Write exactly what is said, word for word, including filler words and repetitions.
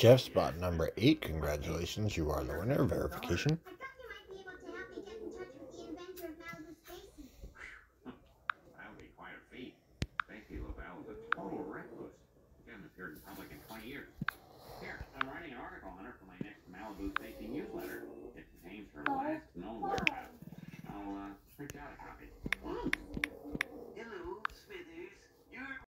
Jeff, spot number eight. Congratulations, you are the winner. Verification. I thought you might be able to help me get in touch with the inventor of Malibu Stacy. That would be quite a feat. Stacy LaBelle is a total recluse. She hasn't appeared in public in twenty years. Here, I'm writing an article on her for my next Malibu Stacy newsletter.